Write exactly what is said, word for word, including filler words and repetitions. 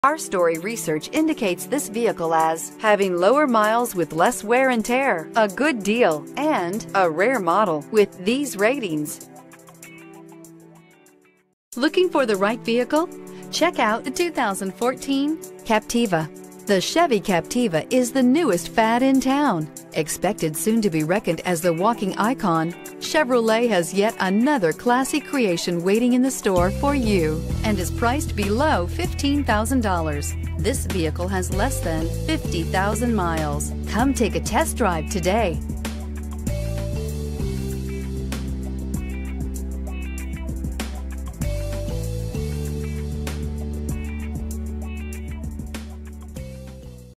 Our story research indicates this vehicle as having lower miles with less wear and tear, a good deal, and a rare model with these ratings. Looking for the right vehicle? Check out the two thousand fourteen Captiva. The Chevy Captiva is the newest fad in town. Expected soon to be reckoned as the walking icon, Chevrolet has yet another classy creation waiting in the store for you and is priced below fifteen thousand dollars. This vehicle has less than fifty thousand miles. Come take a test drive today.